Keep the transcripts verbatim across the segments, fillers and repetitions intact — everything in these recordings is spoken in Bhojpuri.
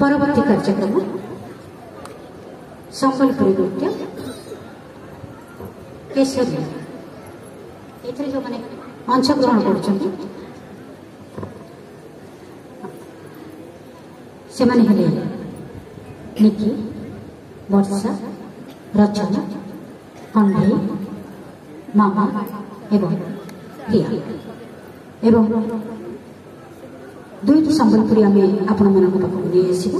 परवर्ती कार्यक्रम संबलपुरी नृत्य केसरी एथरे जो माने अंशग्रहण करछन्ती से माने हेले निकी वर्षा रचना कंढे मामा एवं प्रिया एवं दुईटी संबलपुरी आम आपण मान पाखक नहीं आसबू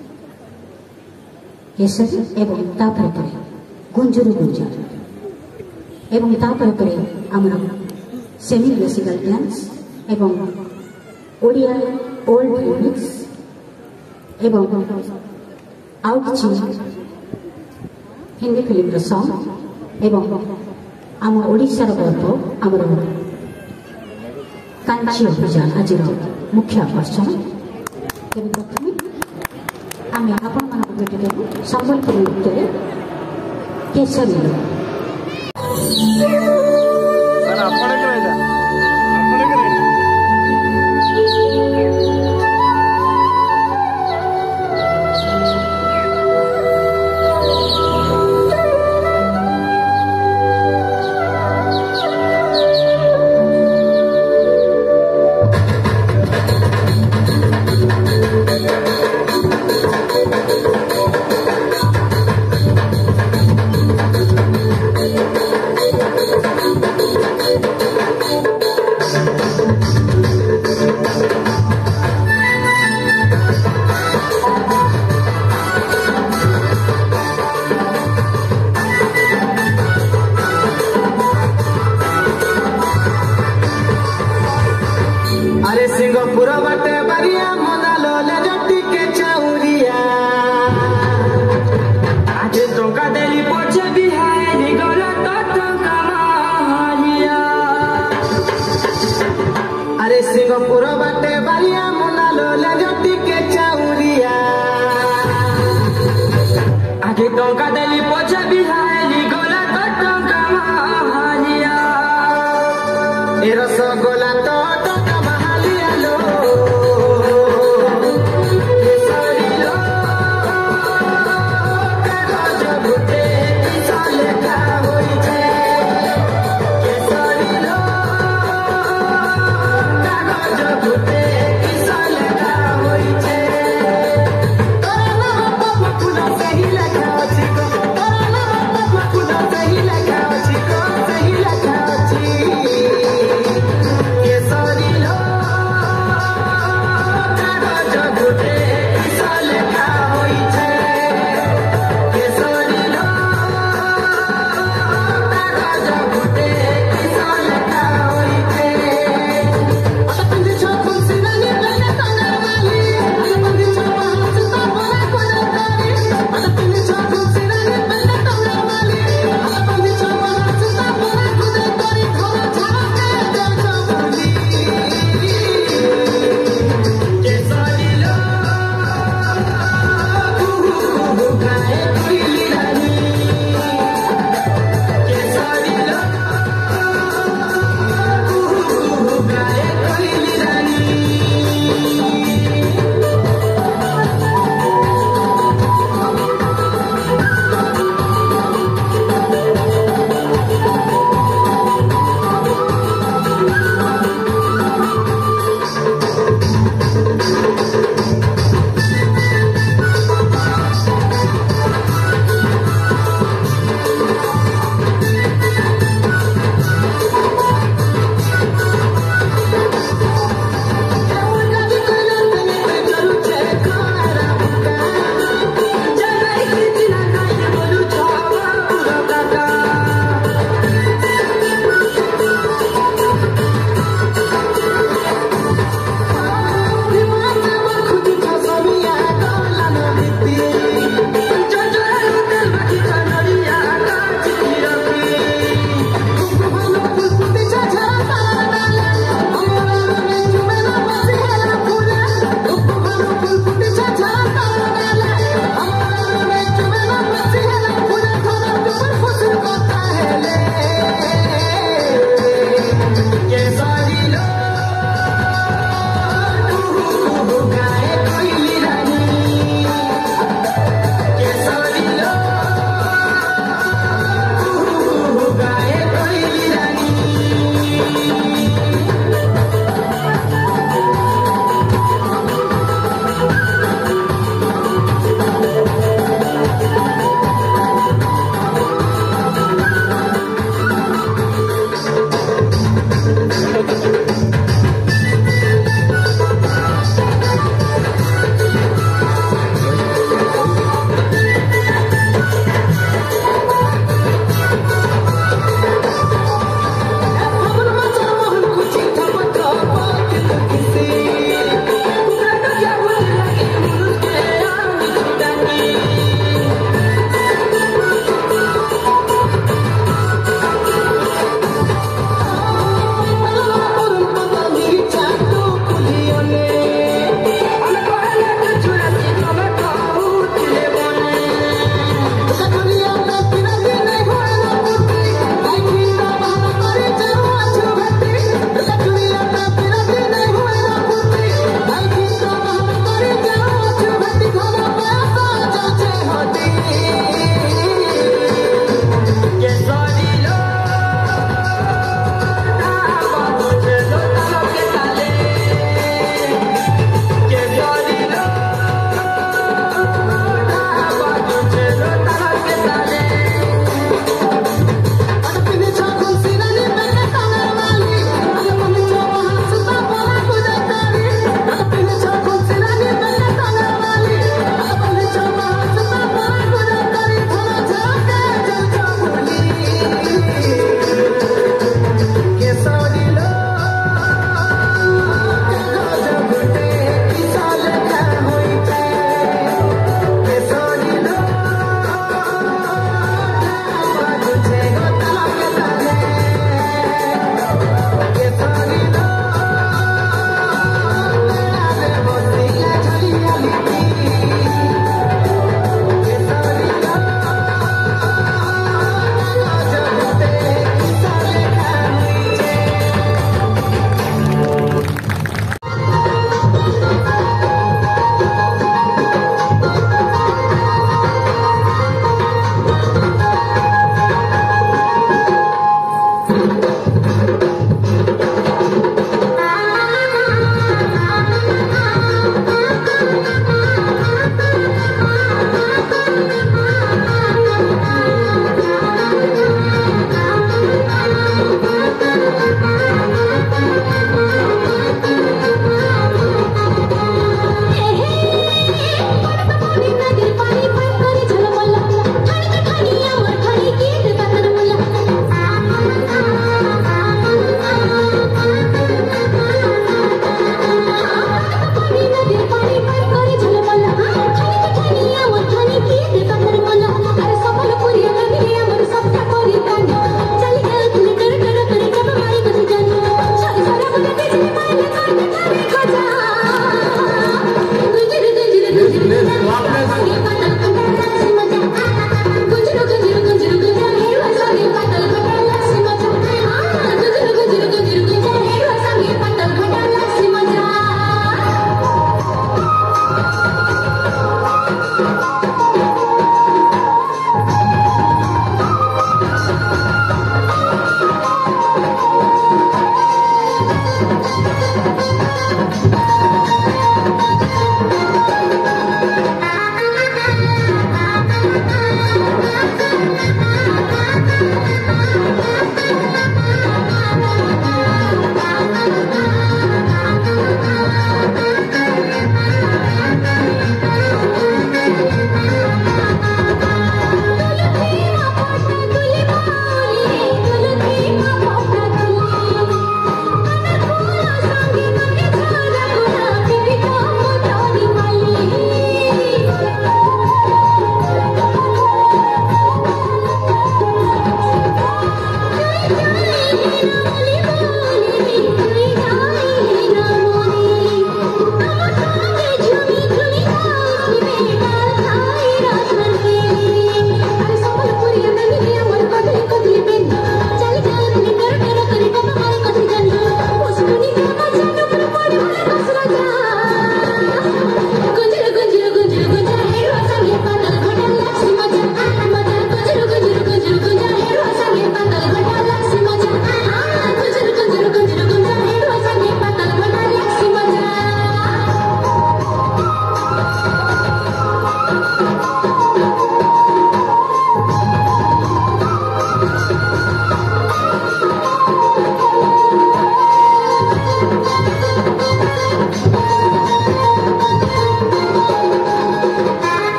केसरी एवं तापर पर गुंजुरु गुंजर एवं तापर पर आमर सेमी क्लासिकल डांस एवं ओडिया ओल्ड रिमिक्स एवं आउट हिंदी फिल्म सॉन्ग एवं आम ओडिशार गर्व आमर कांची अभियान आज मुख्य आकर्षण प्रथम आम आपण मान भेटे संबलपुर नृत्य केसरी Let's go.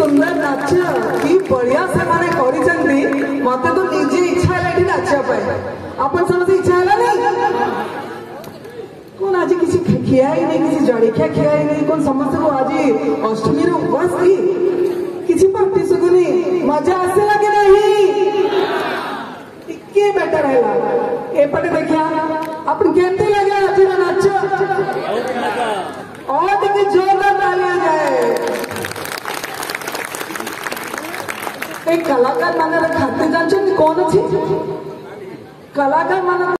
सुंदर नाच कि बढ़िया से माने करिसेंती मते तो निजे इच्छा है एठी नाचिया पाए अपन समझे इच्छा है नहीं कौन आज किसी खिया ही नहीं किसी जड़िया खिया ही नहीं कौन समझ को आज अष्टमी रे उपवास थी किसी पार्टी सुगुनी मजा आसे लगे नहीं के बेटर है ए पटे देखिया अपन केमती लगे आज नाच और देखिए जोरदार तालियां जाए एक कलाकार माने खाते जानछन कौन अछि कलाकार माने